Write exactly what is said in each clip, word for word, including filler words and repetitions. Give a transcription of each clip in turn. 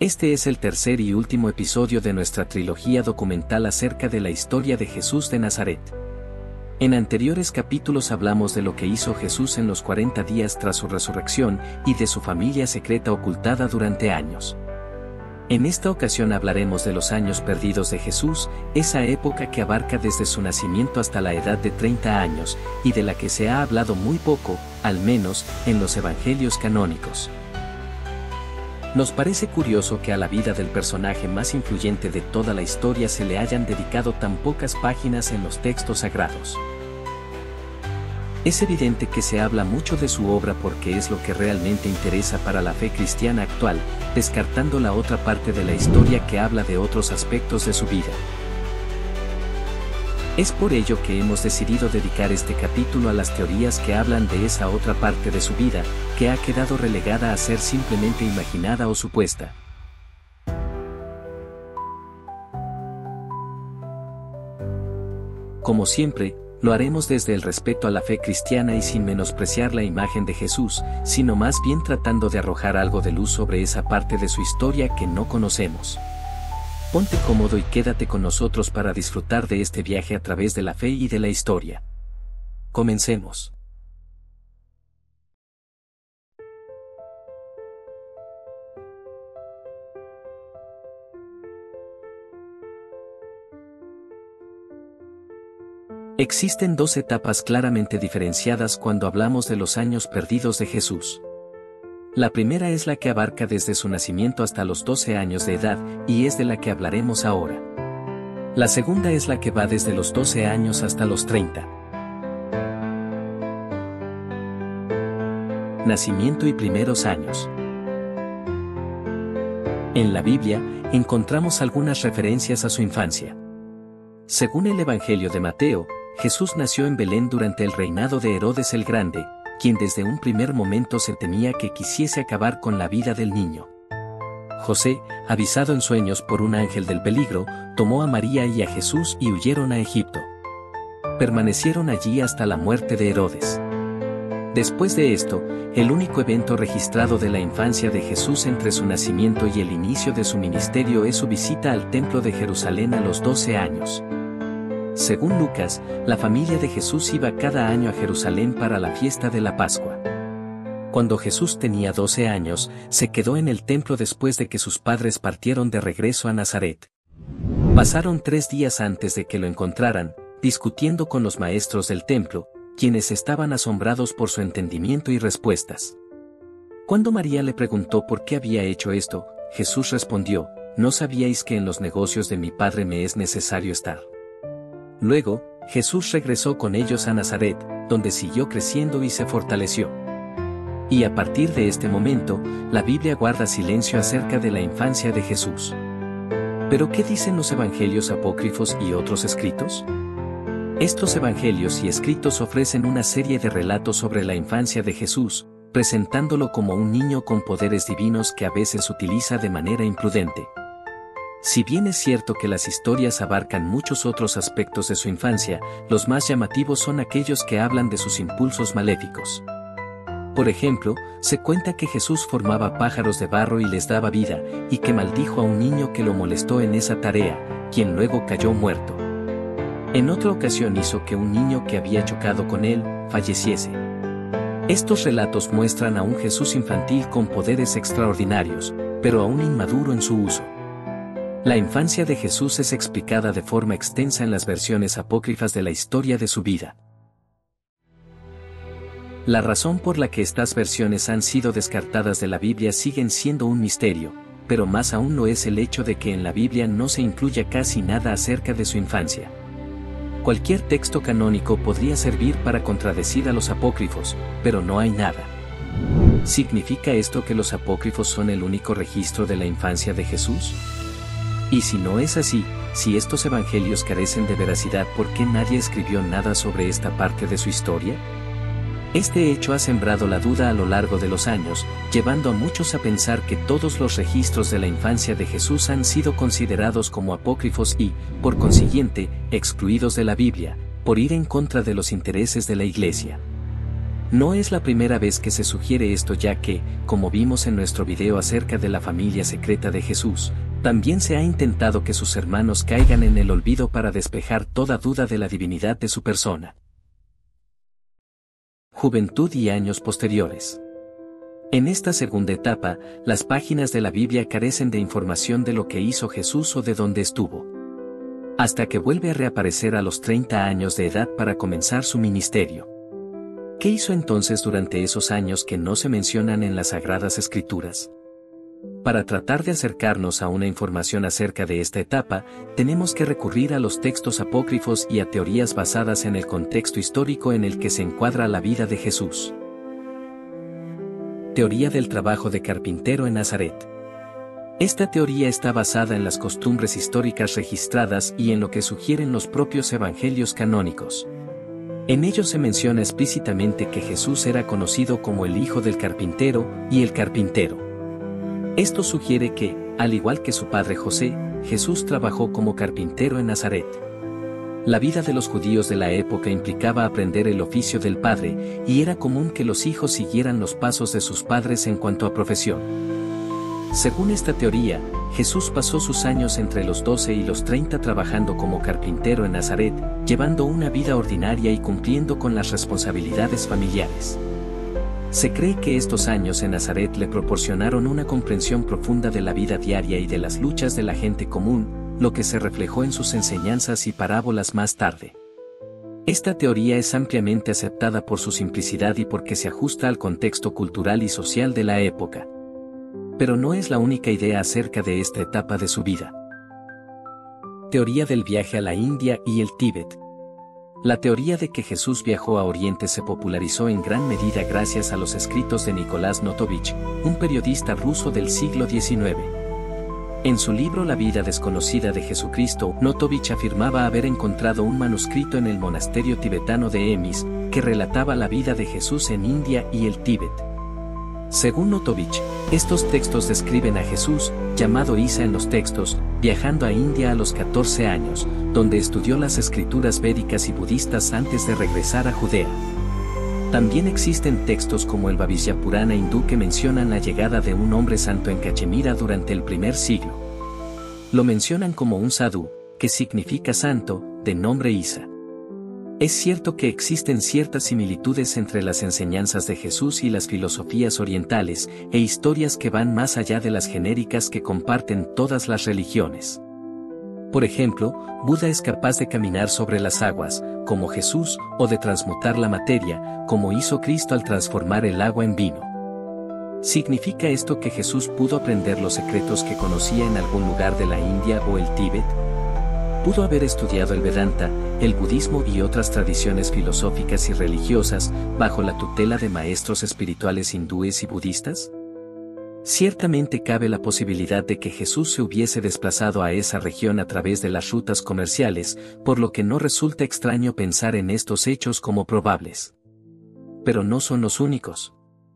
Este es el tercer y último episodio de nuestra trilogía documental acerca de la historia de Jesús de Nazaret. En anteriores capítulos hablamos de lo que hizo Jesús en los cuarenta días tras su resurrección y de su familia secreta ocultada durante años. En esta ocasión hablaremos de los años perdidos de Jesús, esa época que abarca desde su nacimiento hasta la edad de treinta años, y de la que se ha hablado muy poco, al menos, en los evangelios canónicos. Nos parece curioso que a la vida del personaje más influyente de toda la historia se le hayan dedicado tan pocas páginas en los textos sagrados. Es evidente que se habla mucho de su obra porque es lo que realmente interesa para la fe cristiana actual, descartando la otra parte de la historia que habla de otros aspectos de su vida. Es por ello que hemos decidido dedicar este capítulo a las teorías que hablan de esa otra parte de su vida, que ha quedado relegada a ser simplemente imaginada o supuesta. Como siempre, lo haremos desde el respeto a la fe cristiana y sin menospreciar la imagen de Jesús, sino más bien tratando de arrojar algo de luz sobre esa parte de su historia que no conocemos. Ponte cómodo y quédate con nosotros para disfrutar de este viaje a través de la fe y de la historia. Comencemos. Existen dos etapas claramente diferenciadas cuando hablamos de los años perdidos de Jesús. La primera es la que abarca desde su nacimiento hasta los doce años de edad, y es de la que hablaremos ahora. La segunda es la que va desde los doce años hasta los treinta. Nacimiento y primeros años. En la Biblia, encontramos algunas referencias a su infancia. Según el Evangelio de Mateo, Jesús nació en Belén durante el reinado de Herodes el Grande, quien desde un primer momento se temía que quisiese acabar con la vida del niño. José, avisado en sueños por un ángel del peligro, tomó a María y a Jesús y huyeron a Egipto. Permanecieron allí hasta la muerte de Herodes. Después de esto, el único evento registrado de la infancia de Jesús entre su nacimiento y el inicio de su ministerio es su visita al templo de Jerusalén a los doce años. Según Lucas, la familia de Jesús iba cada año a Jerusalén para la fiesta de la Pascua. Cuando Jesús tenía doce años, se quedó en el templo después de que sus padres partieron de regreso a Nazaret. Pasaron tres días antes de que lo encontraran, discutiendo con los maestros del templo, quienes estaban asombrados por su entendimiento y respuestas. Cuando María le preguntó por qué había hecho esto, Jesús respondió: ¿No sabíais que en los negocios de mi padre me es necesario estar? Luego, Jesús regresó con ellos a Nazaret, donde siguió creciendo y se fortaleció. Y a partir de este momento, la Biblia guarda silencio acerca de la infancia de Jesús. ¿Pero qué dicen los evangelios apócrifos y otros escritos? Estos evangelios y escritos ofrecen una serie de relatos sobre la infancia de Jesús, presentándolo como un niño con poderes divinos que a veces utiliza de manera imprudente. Si bien es cierto que las historias abarcan muchos otros aspectos de su infancia, los más llamativos son aquellos que hablan de sus impulsos maléficos. Por ejemplo, se cuenta que Jesús formaba pájaros de barro y les daba vida, y que maldijo a un niño que lo molestó en esa tarea, quien luego cayó muerto. En otra ocasión hizo que un niño que había chocado con él, falleciese. Estos relatos muestran a un Jesús infantil con poderes extraordinarios, pero aún inmaduro en su uso. La infancia de Jesús es explicada de forma extensa en las versiones apócrifas de la historia de su vida. La razón por la que estas versiones han sido descartadas de la Biblia siguen siendo un misterio, pero más aún lo es el hecho de que en la Biblia no se incluya casi nada acerca de su infancia. Cualquier texto canónico podría servir para contradecir a los apócrifos, pero no hay nada. ¿Significa esto que los apócrifos son el único registro de la infancia de Jesús? Y si no es así, si estos evangelios carecen de veracidad, ¿por qué nadie escribió nada sobre esta parte de su historia? Este hecho ha sembrado la duda a lo largo de los años, llevando a muchos a pensar que todos los registros de la infancia de Jesús han sido considerados como apócrifos y, por consiguiente, excluidos de la Biblia, por ir en contra de los intereses de la Iglesia. No es la primera vez que se sugiere esto, ya que, como vimos en nuestro video acerca de la familia secreta de Jesús, también se ha intentado que sus hermanos caigan en el olvido para despejar toda duda de la divinidad de su persona. Juventud y años posteriores. En esta segunda etapa, las páginas de la Biblia carecen de información de lo que hizo Jesús o de dónde estuvo. Hasta que vuelve a reaparecer a los treinta años de edad para comenzar su ministerio. ¿Qué hizo entonces durante esos años que no se mencionan en las Sagradas Escrituras? Para tratar de acercarnos a una información acerca de esta etapa, tenemos que recurrir a los textos apócrifos y a teorías basadas en el contexto histórico en el que se encuadra la vida de Jesús. Teoría del trabajo de carpintero en Nazaret. Esta teoría está basada en las costumbres históricas registradas y en lo que sugieren los propios evangelios canónicos. En ellos se menciona explícitamente que Jesús era conocido como el hijo del carpintero y el carpintero. Esto sugiere que, al igual que su padre José, Jesús trabajó como carpintero en Nazaret. La vida de los judíos de la época implicaba aprender el oficio del padre, y era común que los hijos siguieran los pasos de sus padres en cuanto a profesión. Según esta teoría, Jesús pasó sus años entre los doce y los treinta trabajando como carpintero en Nazaret, llevando una vida ordinaria y cumpliendo con las responsabilidades familiares. Se cree que estos años en Nazaret le proporcionaron una comprensión profunda de la vida diaria y de las luchas de la gente común, lo que se reflejó en sus enseñanzas y parábolas más tarde. Esta teoría es ampliamente aceptada por su simplicidad y porque se ajusta al contexto cultural y social de la época. Pero no es la única idea acerca de esta etapa de su vida. Teoría del viaje a la India y el Tíbet. La teoría de que Jesús viajó a Oriente se popularizó en gran medida gracias a los escritos de Nicolás Notovich, un periodista ruso del siglo diecinueve. En su libro La vida desconocida de Jesucristo, Notovich afirmaba haber encontrado un manuscrito en el monasterio tibetano de Emis, que relataba la vida de Jesús en India y el Tíbet. Según Notovich, estos textos describen a Jesús, llamado Isa en los textos, viajando a India a los catorce años, donde estudió las escrituras védicas y budistas antes de regresar a Judea. También existen textos como el Bhavishya Purana hindú que mencionan la llegada de un hombre santo en Cachemira durante el primer siglo. Lo mencionan como un sadhu, que significa santo, de nombre Isa. Es cierto que existen ciertas similitudes entre las enseñanzas de Jesús y las filosofías orientales, e historias que van más allá de las genéricas que comparten todas las religiones. Por ejemplo, Buda es capaz de caminar sobre las aguas, como Jesús, o de transmutar la materia, como hizo Cristo al transformar el agua en vino. ¿Significa esto que Jesús pudo aprender los secretos que conocía en algún lugar de la India o el Tíbet? ¿Pudo haber estudiado el Vedanta, el budismo y otras tradiciones filosóficas y religiosas, bajo la tutela de maestros espirituales hindúes y budistas? Ciertamente cabe la posibilidad de que Jesús se hubiese desplazado a esa región a través de las rutas comerciales, por lo que no resulta extraño pensar en estos hechos como probables. Pero no son los únicos.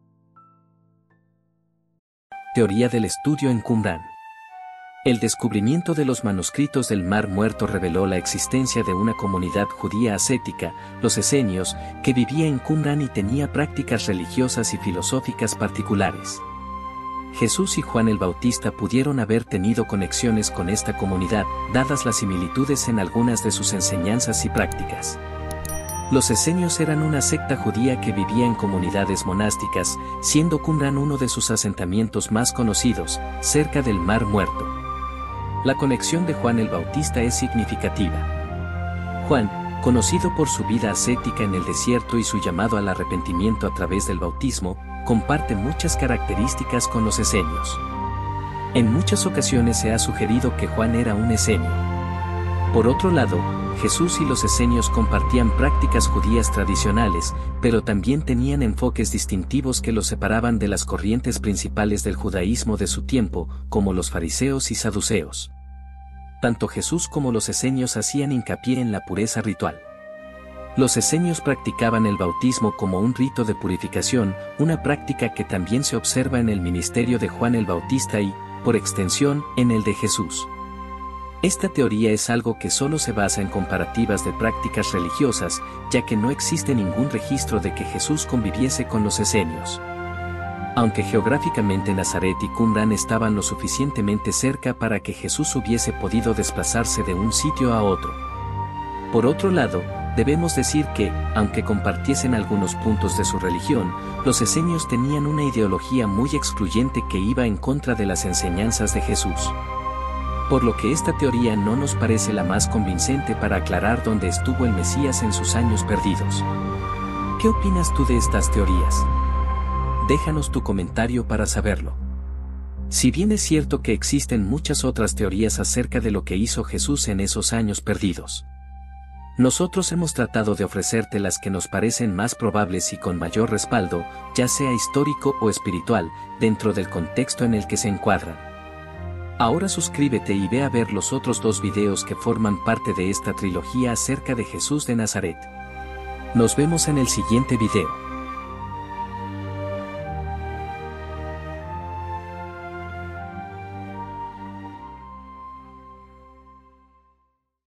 Teoría del estudio en Qumrán. El descubrimiento de los manuscritos del Mar Muerto reveló la existencia de una comunidad judía ascética, los esenios, que vivía en Qumrán y tenía prácticas religiosas y filosóficas particulares. Jesús y Juan el Bautista pudieron haber tenido conexiones con esta comunidad, dadas las similitudes en algunas de sus enseñanzas y prácticas. Los esenios eran una secta judía que vivía en comunidades monásticas, siendo Qumrán uno de sus asentamientos más conocidos, cerca del Mar Muerto. La conexión de Juan el Bautista es significativa. Juan, conocido por su vida ascética en el desierto y su llamado al arrepentimiento a través del bautismo, comparte muchas características con los esenios. En muchas ocasiones se ha sugerido que Juan era un esenio. Por otro lado, Jesús y los esenios compartían prácticas judías tradicionales, pero también tenían enfoques distintivos que los separaban de las corrientes principales del judaísmo de su tiempo, como los fariseos y saduceos. Tanto Jesús como los esenios hacían hincapié en la pureza ritual. Los esenios practicaban el bautismo como un rito de purificación, una práctica que también se observa en el ministerio de Juan el Bautista y, por extensión, en el de Jesús. Esta teoría es algo que solo se basa en comparativas de prácticas religiosas, ya que no existe ningún registro de que Jesús conviviese con los esenios. Aunque geográficamente Nazaret y Qumrán estaban lo suficientemente cerca para que Jesús hubiese podido desplazarse de un sitio a otro. Por otro lado, debemos decir que, aunque compartiesen algunos puntos de su religión, los esenios tenían una ideología muy excluyente que iba en contra de las enseñanzas de Jesús. Por lo que esta teoría no nos parece la más convincente para aclarar dónde estuvo el Mesías en sus años perdidos. ¿Qué opinas tú de estas teorías? Déjanos tu comentario para saberlo. Si bien es cierto que existen muchas otras teorías acerca de lo que hizo Jesús en esos años perdidos, nosotros hemos tratado de ofrecerte las que nos parecen más probables y con mayor respaldo, ya sea histórico o espiritual, dentro del contexto en el que se encuadran. Ahora suscríbete y ve a ver los otros dos videos que forman parte de esta trilogía acerca de Jesús de Nazaret. Nos vemos en el siguiente video.